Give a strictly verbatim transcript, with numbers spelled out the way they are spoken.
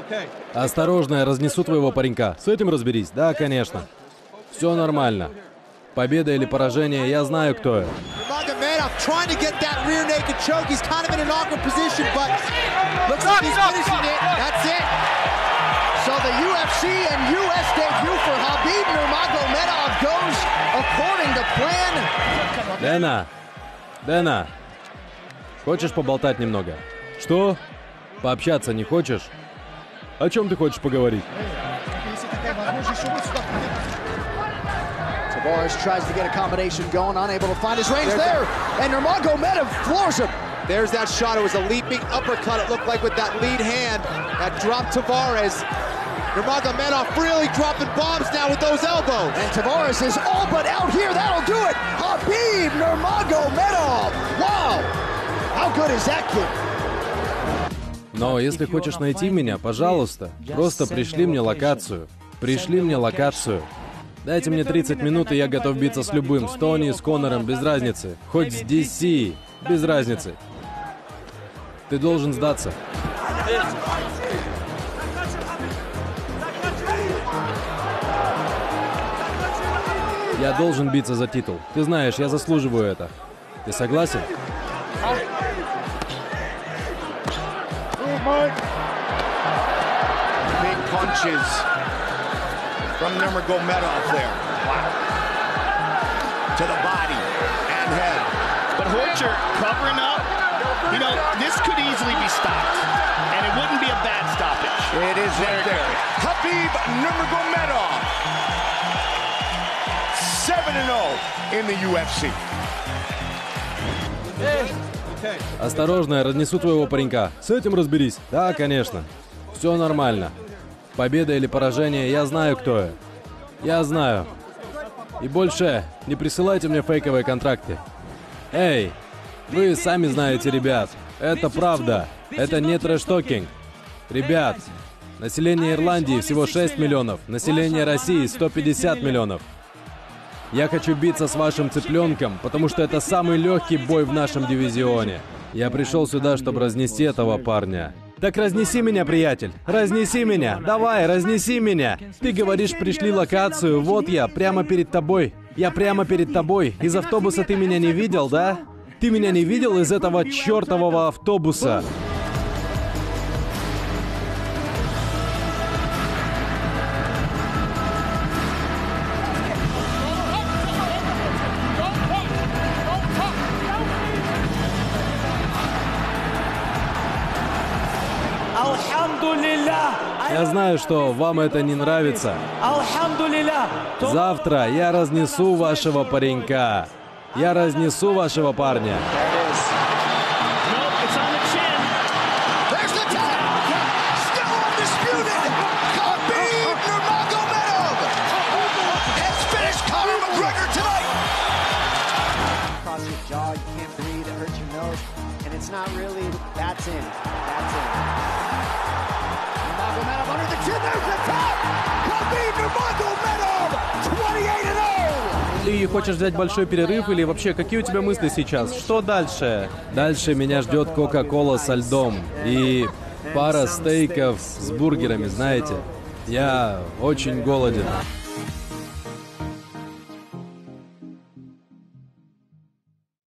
Осторожно, я разнесу твоего паренька. С этим разберись. Да, конечно. Все нормально. Победа или поражение, я знаю, кто я. Дэна, Дэна, хочешь поболтать немного? Что? Пообщаться не хочешь? О чем ты хочешь поговорить? Tavares tries to get a combination going, unable to find his range there, and Nurmagomedov floors him. There's that shot. It was a leaping uppercut, it looked like, with that lead hand that dropped Tavares. Nurmagomedov really dropping bombs now with those elbows. And Tavares is all but out here. That'll do it. Khabib Nurmagomedov. Wow. How good is that kid? Но если хочешь найти меня, пожалуйста, просто пришли мне локацию. Пришли мне локацию. Дайте мне тридцать минут, и я готов биться с любым. С Тони, с Конором, без разницы. Хоть с ди си, без разницы. Ты должен сдаться. Я должен биться за титул. Ты знаешь, я заслуживаю это. Ты согласен? Big punches from Nurmagomedov there. Wow. To the body and head. But Horcher covering up, you know, this could easily be stopped. And it wouldn't be a bad stoppage. It is right there. Khabib Nurmagomedov. seven and oh in the ю эф си. Осторожно, я разнесу твоего паренька. С этим разберись. Да, конечно. Все нормально. Победа или поражение, я знаю, кто я. Я знаю. И больше не присылайте мне фейковые контракты. Эй, вы сами знаете, ребят. Это правда. Это не трэш-токинг. Ребят, население Ирландии всего шесть миллионов. Население России сто пятьдесят миллионов. Я хочу биться с вашим цыпленком, потому что это самый легкий бой в нашем дивизионе. Я пришел сюда, чтобы разнести этого парня. Так разнеси меня, приятель. Разнеси меня. Давай, разнеси меня. Ты говоришь, пришли локацию. Вот я, прямо перед тобой. Я прямо перед тобой. Из автобуса ты меня не видел, да? Ты меня не видел из этого чертового автобуса? Я знаю, что вам это не нравится. Завтра я разнесу вашего паренька. Я разнесу вашего парня. Ты хочешь взять большой перерыв или вообще какие у тебя мысли сейчас? Что дальше? Дальше меня ждет Кока-Кола со льдом и пара стейков с бургерами, знаете. Я очень голоден.